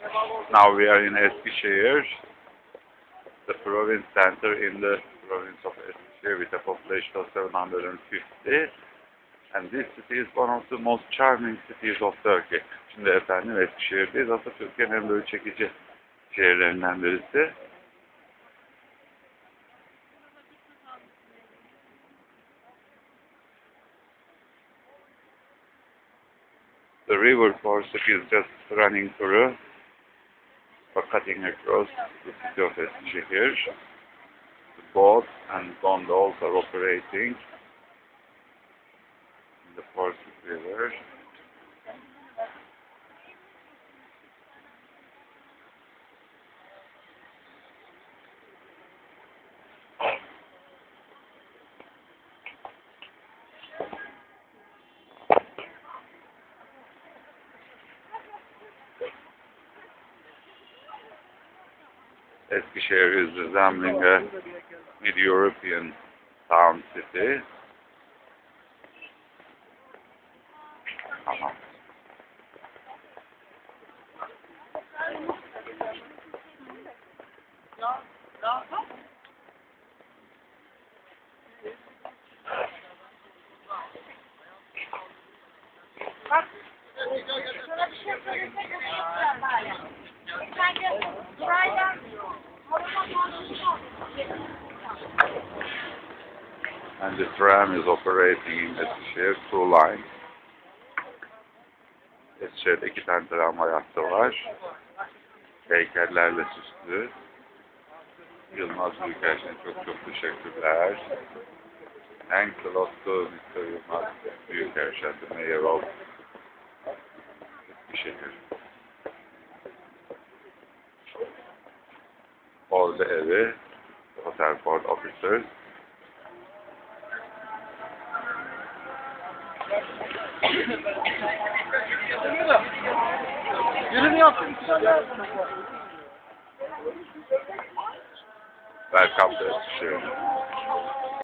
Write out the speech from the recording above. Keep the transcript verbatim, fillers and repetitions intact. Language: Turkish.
Now we are in Eskişehir, the province center in the province of Eskişehir with a population of seven hundred fifty. And this city is one of the most charming cities of Turkey. Şimdi efendim Eskişehir'deyiz. Aslında Türkiye'nin en böyle çekici şehirlerinden birisi. The river Porsuk is just running through or cutting across the city of Eskişehir. The boats and gondolas are operating in the Porsuk River. Eskişehir is resembling a mid-European town city. Aha. Bak, sana bir şey söylesek mi? Bari. Sence burayla And the tram is operating in Eskişehir, two lines. Eskişehir'de iki tane tramvay hattı var. Heykellerle süslü. Yılmaz Büyükelçin'e çok çok teşekkürler. Thanks a lot to mister Yılmaz Büyükelçin, the mayor of Eskişehir. Orada evi, hotel port officers. Yürü mü yaptın? Welcome to Eskişehir.